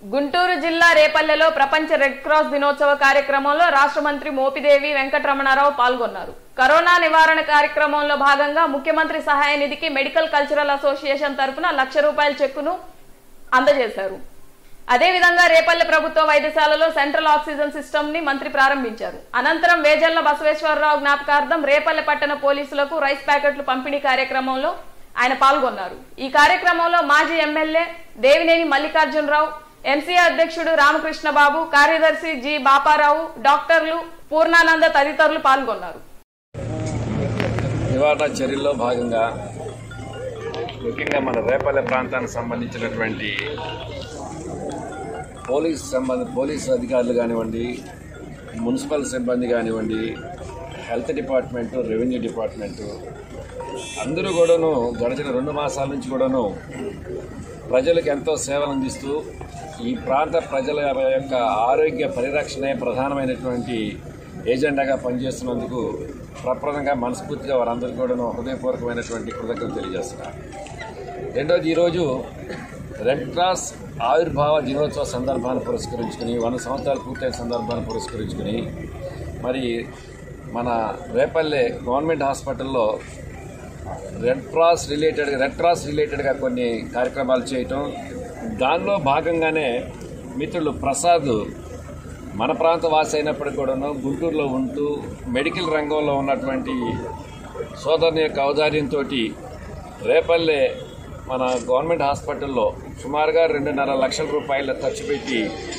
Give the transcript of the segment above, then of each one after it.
గుంటూరు జిల్లా రేపల్లెలో ప్రపంచ red cross దినోత్సవ కార్యక్రమంలో రాష్ట్ర మంత్రి మోపిదేవి వెంకటరమణారావు పాల్గొన్నారు. కరోనా నివారణ కార్యక్రమంలో భాగంగా ముఖ్యమంత్రి సహాయ నిధికి మెడికల్ కల్చరల్ అసోసియేషన్ తరపున ₹1,00,000 చెక్కును అందజేశారు. అదేవిధంగా రేపల్లె ప్రభుత్వ వైద్యశాలలో సెంట్రల్ ఆక్సిజన్ సిస్టమ్ ని మంత్రి ప్రారంభించారు. అనంతరం వేజల్ల బసవేశ్వరరావు జ్ఞాపకార్థం రేపల్లె పట్టణ పోలీసులకు రైస్ ప్యాకెట్లు పంపిణీ కార్యక్రమంలో ఆయన పాల్గొన్నారు. ఈ కార్యక్రమంలో మాజీ ఎమ్మెల్యే దేవినేని మల్లికార్జునరావు, ఎంసీ అధ్యక్షుడు రామకృష్ణబాబు, కార్యదర్శి జి బాపారావు, డాక్టర్లు పూర్ణానంద తదితరులు పాల్గొన్నారు. నివారణ చర్యల్లో భాగంగా ముఖ్యంగా మన రేపల్లె ప్రాంతానికి సంబంధించినటువంటి పోలీసు అధికారులు కానివ్వండి, మున్సిపల్ సిబ్బంది కానివ్వండి, హెల్త్ డిపార్ట్మెంటు, రెవెన్యూ డిపార్ట్మెంటు అందరూ కూడాను గడిచిన 2 మాసాల నుంచి కూడాను ప్రజలకు ఎంతో సేవలు అందిస్తూ ఈ ప్రాంత ప్రజల యొక్క ఆరోగ్య పరిరక్షణే ప్రధానమైనటువంటి ఏజెండాగా పనిచేస్తున్నందుకు ప్రప్రదంగా మనస్ఫూర్తిగా వారందరికీ కూడాను హృదయపూర్వకమైనటువంటి కృతజ్ఞతలు తెలియజేస్తున్నారు. రెండోది, ఈరోజు రెడ్ క్రాస్ ఆవిర్భావ దినోత్సవ సందర్భాన్ని పురస్కరించుకుని 100 సంవత్సరాలు పూర్తయిన సందర్భాన్ని పురస్కరించుకుని మరి మన రేపల్లె గవర్నమెంట్ హాస్పిటల్లో రెడ్ క్రాస్ రిలేటెడ్గా కొన్ని కార్యక్రమాలు చేయటం, దానిలో భాగంగానే మిత్రులు ప్రసాద్ మన ప్రాంత వాసి అయినప్పటికీ కూడాను గుంటూరులో ఉంటూ మెడికల్ రంగంలో ఉన్నటువంటి సోదరుని యొక్క ఔదార్యంతో రేపల్లె మన గవర్నమెంట్ హాస్పిటల్లో సుమారుగా ₹2.5 లక్షల ఖర్చు పెట్టి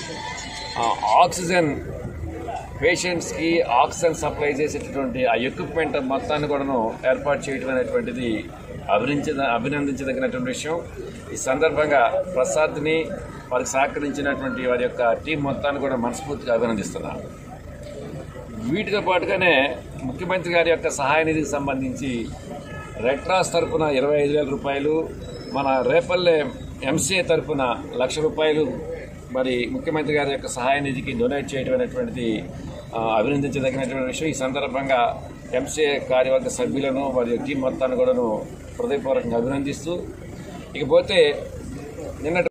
ఆక్సిజన్ పేషెంట్స్కి ఆక్సిజన్ సప్లై చేసేటటువంటి ఆ ఎక్విప్మెంట్ మొత్తాన్ని కూడాను ఏర్పాటు చేయడం అనేటువంటిది అభినందించదగినటువంటి విషయం. ఈ సందర్భంగా ప్రసాద్ని వారికి సహకరించినటువంటి వారి యొక్క టీం మొత్తాన్ని కూడా మనస్ఫూర్తిగా అభినందిస్తున్నారు. వీటితో పాటుగానే ముఖ్యమంత్రి గారి యొక్క సహాయ నిధికి సంబంధించి రెడ్ క్రాస్ తరఫున ₹25,000, మన రేపల్లె ఎంసీఏ తరఫున ₹1,00,000 మరి ముఖ్యమంత్రి గారి యొక్క సహాయ నిధికి డొనేట్ చేయడం అనేటువంటిది అభినందించదగినటువంటి విషయం. ఈ సందర్భంగా ఎంసీఏ కార్యవర్గ సభ్యులను వారి టీం మొత్తాన్ని కూడాను హృదయపూర్వకంగా అభినందిస్తూ, ఇకపోతే నిన్నటి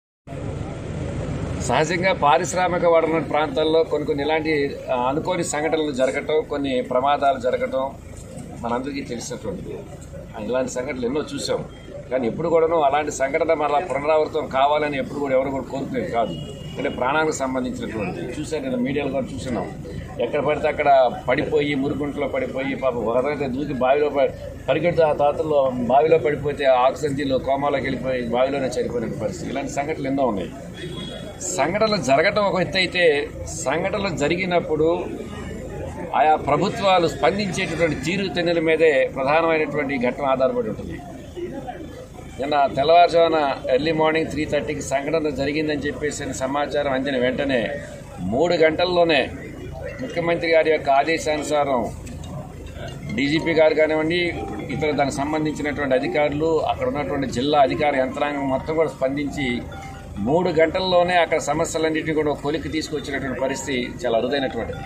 సహజంగా పారిశ్రామిక వాడన ప్రాంతాల్లో కొన్ని ఇలాంటి అనుకోని సంఘటనలు జరగటం, కొన్ని ప్రమాదాలు జరగటం మనందరికీ తెలిసినటువంటిది. ఇలాంటి సంఘటనలు ఎన్నో చూసాం. కానీ ఎప్పుడు కూడాను అలాంటి సంఘటన మరలా పునరావృతం కావాలని ఎప్పుడు కూడా ఎవరు కూడా కోరుకునేది కాదు. అంటే ప్రాణానికి సంబంధించినటువంటి చూసాను, నేను మీడియాలో కూడా చూస్తున్నాం. ఎక్కడ పడితే అక్కడ పడిపోయి మురుగుంట్లో పడిపోయి పాపం ఒకరైతే దూకి బావిలో పరిగెడుతూ ఆ తాతల్లో బావిలో పడిపోతే ఆక్సిజన్లో కోమాలోకి వెళ్ళిపోయి బావిలోనే చనిపోయిన పరిస్థితి. ఇలాంటి సంఘటనలు ఎన్నో ఉన్నాయి. సంఘటనలు జరగటం ఒక ఎత్తు అయితే, సంఘటనలు జరిగినప్పుడు ఆయా ప్రభుత్వాలు స్పందించేటటువంటి తీరుతెన్నుల మీదే ప్రధానమైనటువంటి ఘటన ఆధారపడి ఉంటుంది. నిన్న తెల్లవారుజామున ఎర్లీ మార్నింగ్ 3:30కి సంఘటన జరిగిందని చెప్పేసి సమాచారం అందిన వెంటనే 3 గంటల్లోనే ముఖ్యమంత్రి గారి యొక్క ఆదేశానుసారం డీజీపీ గారు కానివ్వండి, ఇతర దానికి సంబంధించినటువంటి అధికారులు, అక్కడ ఉన్నటువంటి జిల్లా అధికార యంత్రాంగం మొత్తం కూడా స్పందించి 3 గంటల్లోనే అక్కడ సమస్యలన్నింటినీ కూడా కొలిక్కి తీసుకొచ్చినటువంటి పరిస్థితి చాలా అరుదైనటువంటిది.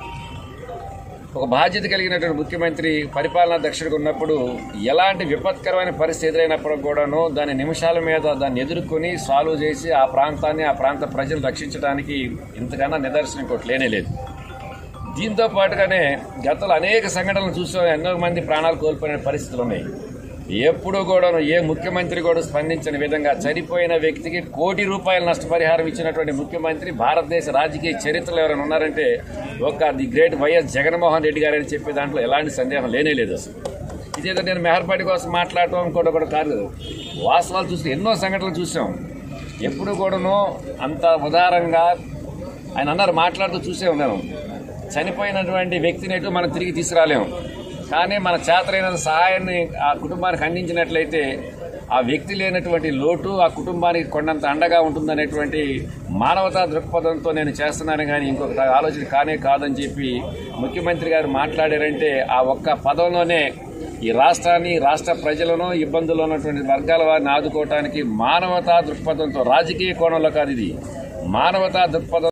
ఒక బాధ్యత కలిగినటువంటి ముఖ్యమంత్రి పరిపాలనా దక్షుడిగా ఉన్నప్పుడు ఎలాంటి విపత్కరమైన పరిస్థితి ఎదురైనప్పుడు కూడాను దాని నిమిషాల మీద దాన్ని ఎదుర్కొని సాల్వ్ చేసి ఆ ప్రాంతాన్ని, ఆ ప్రాంత ప్రజలు రక్షించడానికి ఇంతకన్నా నిదర్శనం ఇంకోటి లేనేలేదు. దీంతో పాటుగానే గతంలో అనేక సంఘటనలు చూసాం. ఎన్నో మంది ప్రాణాలు కోల్పోయిన పరిస్థితులు ఉన్నాయి. ఎప్పుడూ కూడాను ఏ ముఖ్యమంత్రి కూడా స్పందించిన విధంగా చనిపోయిన వ్యక్తికి ₹1,00,00,000 నష్టపరిహారం ఇచ్చినటువంటి ముఖ్యమంత్రి భారతదేశ రాజకీయ చరిత్రలో ఎవరైనా ఉన్నారంటే the great YS Jaganmohan Reddy గారు అని చెప్పే దాంట్లో ఎలాంటి సందేహం లేనేలేదు. అసలు ఇదేదో నేను మెహర్పాటి కోసం మాట్లాడటం ఇంకోటి కూడా కాదు. వాస్తవాలు చూస్తే ఎన్నో సంఘటనలు చూసాం. ఎప్పుడు కూడాను అంత ఉదారంగా ఆయన అన్నారు, మాట్లాడుతూ చూసే ఉన్నాను. చనిపోయినటువంటి వ్యక్తిని ఎటు మనం తిరిగి తీసుకురాలేము, కానీ మన చేతనైన సహాయాన్ని ఆ కుటుంబానికి అందించినట్లయితే ఆ వ్యక్తి లేనటువంటి లోటు ఆ కుటుంబానికి కొండంత అండగా ఉంటుందనేటువంటి మానవతా దృక్పథంతో నేను చేస్తున్నాను. కానీ ఇంకొక ఆలోచన కానే కాదని చెప్పి ముఖ్యమంత్రి గారు మాట్లాడారంటే ఆ ఒక్క పదంలోనే ఈ రాష్ట్రాన్ని, రాష్ట్ర ప్రజలను, ఇబ్బందుల్లో ఉన్నటువంటి వర్గాల వారిని ఆదుకోవటానికి మానవతా దృక్పథంతో, రాజకీయ కోణంలో కాదు, ఇది మానవతా దృక్పథం